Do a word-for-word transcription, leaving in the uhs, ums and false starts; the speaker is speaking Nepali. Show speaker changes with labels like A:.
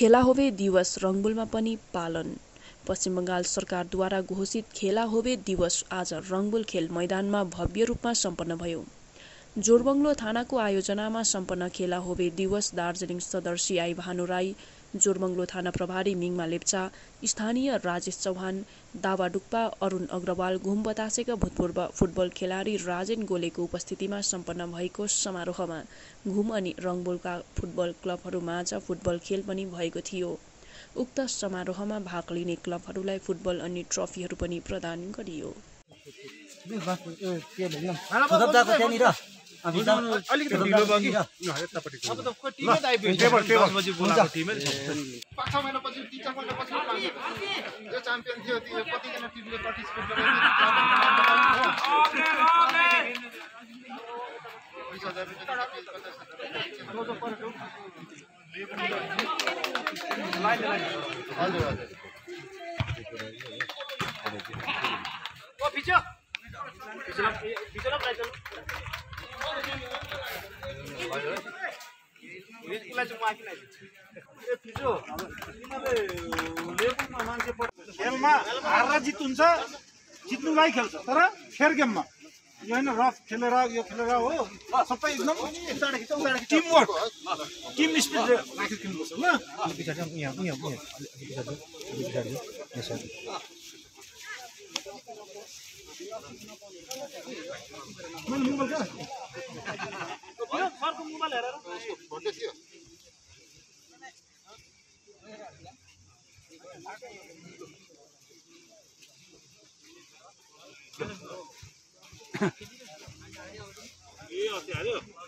A: खेला होबे दिवस रंगबुलमा पनि पालन। पश्चिम बंगाल सरकारद्वारा घोषित खेला होबे दिवस आज रंगबुल खेल मैदानमा भव्य रूपमा सम्पन्न भयो। जोरबंगलो थानाको आयोजनामा सम्पन्न खेला होबे दिवस दार्जिलिङ सदर सीआई भानु राई, जोरबंगलो थाना प्रभारी मिङमा लेप्चा, स्थानीय राजेश चौहान, दावाडुक्पा अरुण अग्रवाल, घुम बतासेका भूतपूर्व फुटबल खेलाडी राजेन गोलेको उपस्थितिमा सम्पन्न भएको समारोहमा घुम अनि रंगबुलका फुटबल क्लबहरूमाझ फुटबल खेल पनि भएको थियो। उक्त समारोहमा भाग लिने क्लबहरूलाई फुटबल अनि ट्रफीहरू पनि प्रदान गरियो।
B: अलिकति ढिलो भयो कि यतापट्टि अब त टिमै त आइपुग्यो टेबल टेबल दस बजे बोलाएको टिमै पाँच छ महिना पछि टिचर पल्ट पछि यो च्याम्पियन थियो त्यो कति जना टिमले पार्टिसिपेट गरेको बीस हजार रुपैयाँ लाइन लाइन हजुर हजुर ओ पिछो पिछो पिछो प्राइस खेलमा हार र जित हुन्छ, जित्नुलाई खेल्छ तर फेयर गेममा यो होइन रफ खेलेर यो खेलेर हो सबै एकदम टिम वर्क टिम स्पिरिट राखेर खेल्नुपर्छ ल। मैले मोबाइल क्या सरको मोबाइल हेरेर भन्दै थियो ए अस्ति हाल्यो।